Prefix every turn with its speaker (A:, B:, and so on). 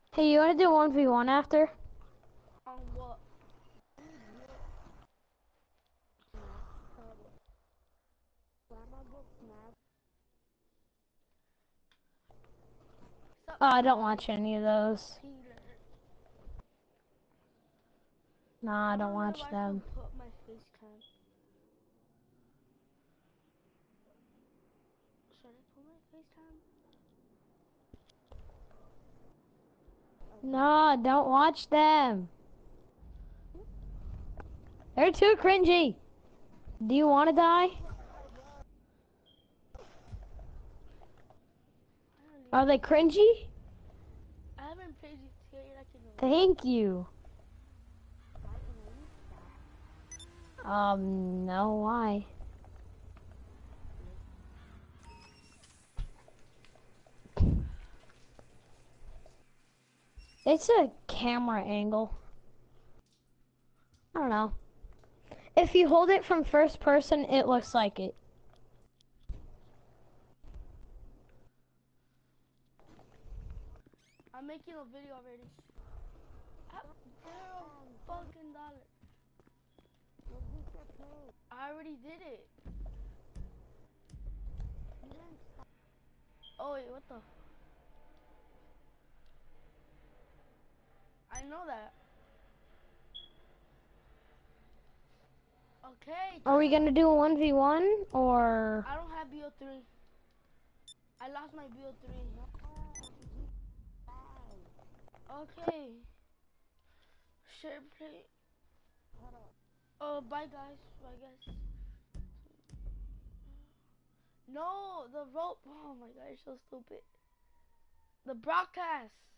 A: Hey, you wanna do 1v1 after?
B: On what? Sup,
A: Oh, I don't
B: guys?
A: watch any of those.
B: Peter.
A: Nah,
B: I
A: I don't
B: wonder if
A: watch
B: I
A: them.
B: should put my face cam. Should I put my face cam?
A: Nah, don't watch them. They're too cringy. Do you wanna die?
B: Finally.
A: Are they cringy?
B: I haven't played GTA like in a while.
A: Thank you. No, why? It's a camera angle. I don't know. If you hold it from first person, it looks like it.
B: I'm making a video already. $0 fucking. I already did it. Oh wait, what the? I know that. Okay,
A: Are we
B: chill.
A: gonna do a 1v1 or?
B: I don't have BO3. I lost my BO3. Okay. Share play. Oh, bye guys. Bye guys. No, the rope. Oh my god, you're so stupid. The broadcast.